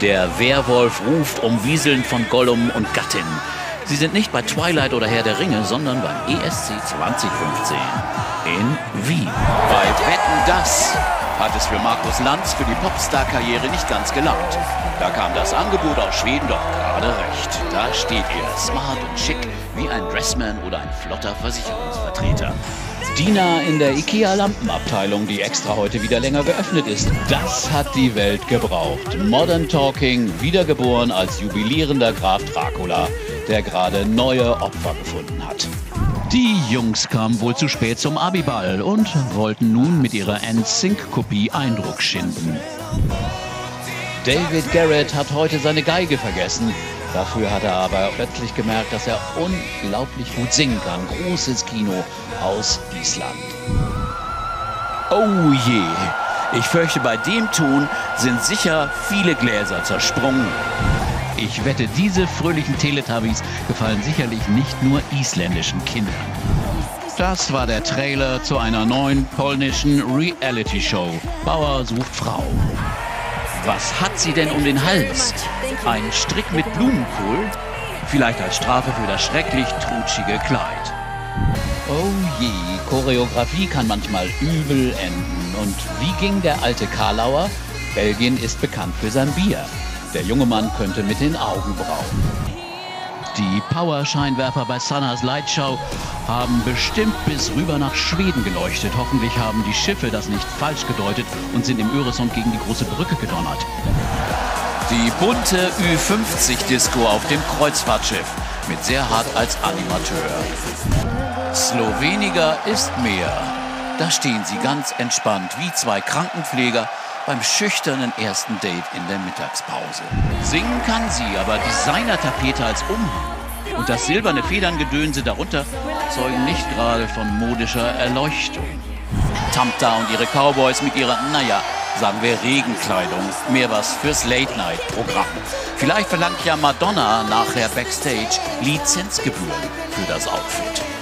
Der Werwolf ruft, umwieselnd von Gollum und Gattin. Sie sind nicht bei Twilight oder Herr der Ringe, sondern beim ESC 2015 in Wien. Bei Wetten, das hat es für Markus Lanz für die Popstar-Karriere nicht ganz gelangt. Da kam das Angebot aus Schweden doch gerade recht. Da steht er, smart und schick, wie ein Dressman oder ein flotter Versicherungsvertreter. Diener in der IKEA-Lampenabteilung, die extra heute wieder länger geöffnet ist. Das hat die Welt gebraucht. Modern Talking, wiedergeboren als jubilierender Graf Dracula, der gerade neue Opfer gefunden hat. Die Jungs kamen wohl zu spät zum Abiball und wollten nun mit ihrer NSYNC-Kopie Eindruck schinden. David Garrett hat heute seine Geige vergessen. Dafür hat er aber plötzlich gemerkt, dass er unglaublich gut singen kann. Großes Kino aus Island. Oh je, ich fürchte, bei dem Ton sind sicher viele Gläser zersprungen. Ich wette, diese fröhlichen Teletubbies gefallen sicherlich nicht nur isländischen Kindern. Das war der Trailer zu einer neuen polnischen Reality-Show. Bauer sucht Frau. Was hat sie denn um den Hals? Ein Strick mit Blumenkohl? Vielleicht als Strafe für das schrecklich trutschige Kleid. Oh je, Choreografie kann manchmal übel enden. Und wie ging der alte Karlauer? Belgien ist bekannt für sein Bier. Der junge Mann könnte mit den Augen brauen. Die Power-Scheinwerfer bei Sannas Lightshow haben bestimmt bis rüber nach Schweden geleuchtet. Hoffentlich haben die Schiffe das nicht falsch gedeutet und sind im Öresund gegen die große Brücke gedonnert. Die bunte Ü50-Disco auf dem Kreuzfahrtschiff mit Serhat als Animateur. Sloweniger ist mehr. Da stehen sie ganz entspannt wie zwei Krankenpfleger beim schüchternen ersten Date in der Mittagspause. Singen kann sie, aber Designertapete als Umhang und das silberne Federngedönse darunter zeugen nicht gerade von modischer Erleuchtung. Tamta und ihre Cowboys mit ihrer, naja, sagen wir Regenkleidung, mehr was fürs Late-Night-Programm. Vielleicht verlangt ja Madonna nachher Backstage Lizenzgebühren für das Outfit.